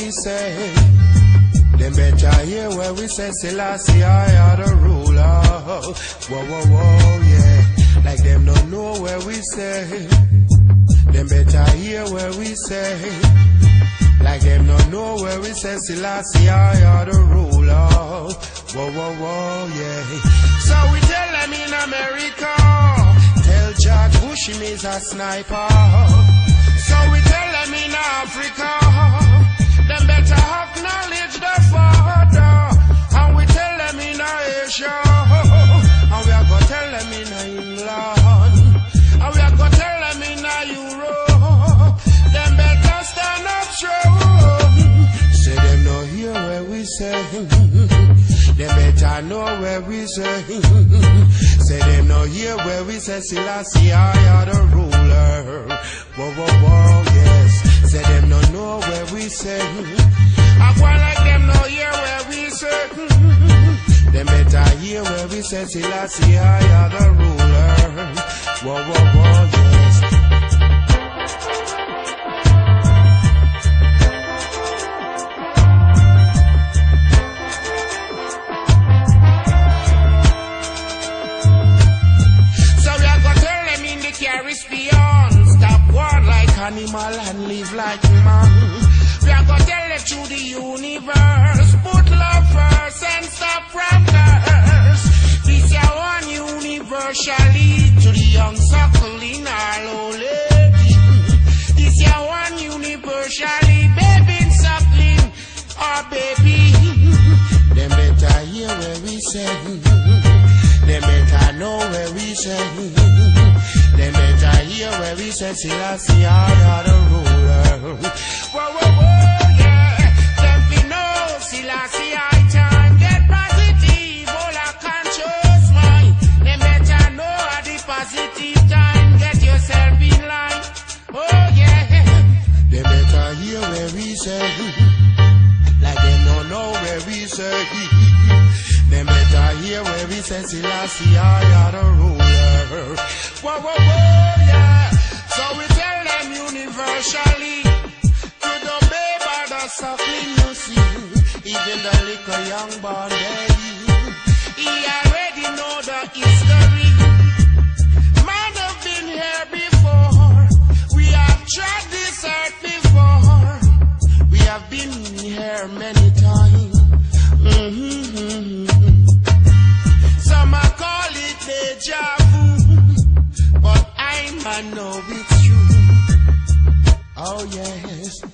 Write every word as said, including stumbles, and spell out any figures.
we say. Them better hear where we say Selassie I are the ruler. Whoa, whoa, whoa, yeah. Like them don't know where we say. Them better hear where we say. Like them don't know where we say Selassie I are the ruler. Whoa, whoa, whoa, yeah. So we tell them in America, tell George Bush him is a sniper. So we tell them in Africa, them better acknowledge the Father. And we tell them in Asia, and we are gonna tell them in England, and we are gonna tell them in Europe, them better stand up strong. Say them no hear where we say, they better know where we say. Say them no hear where we say Selassie I are the ruler. Whoa, whoa, whoa, yes. Say them no know where we say. I quite like them no hear where we say. Them better hear where we say Selassie I are the ruler. Whoa, whoa, whoa, yes. Stop war like animal and live like man. We are gonna tell it to the universe. Put love first and stop from curse. This is one universally to the young suckling our old lady. This is one universally baby suckling our baby. Them better hear where we say. Them better know where we say. Them better hear where we say Selassie I are the ruler. Whoa, whoa, whoa, yeah. Them we know Selassie I time get positive, all a conscious mind. Them better know at the positive time, get yourself in line. Oh yeah. Them better hear where we say, like them don't know where we say. Them better hear where we say Selassie I are the ruler. Whoa, whoa, whoa, yeah. So we tell them universally to the babe or the suckling you see. Even the little young born baby, he already know the history. Man have been here before. We have tried this earth before. We have been here many times. Mm-hmm. Some I call it deja vu, but I know it's true. Oh yes.